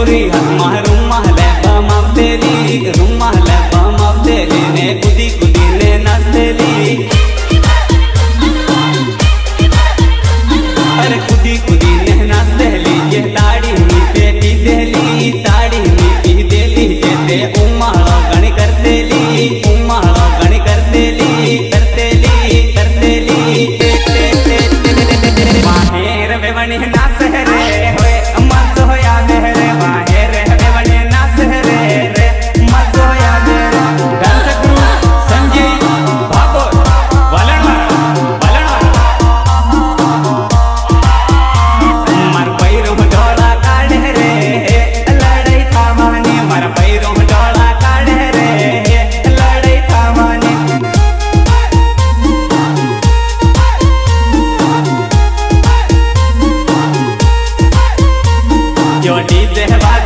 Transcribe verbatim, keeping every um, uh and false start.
गोरी हम्मा रुम्मा ले बम अब तेरी रुम्मा ले बम अब तेरी ने कुदी कुदी ने नाच तेरी अरे कुदी कुदी ने नाच तेली ये ताड़ी नी पेटी देली ताड़ी नी पी देली जेते उम्माड़ो गण कर देली उम्माड़ो गण कर देली कर देली कर देली माहेर वे बनी नाच रे होए मत होया मेरे माहेर वे बनी नाच रे रे मत होया मेरे डांस गुरु संजय भागोर वलणवार वलणवार मार पैरों डोला काढ़े रे लड़ाई थामानी मार पैरों डोला काढ़े रे लड़ाई थामानी जो डीजे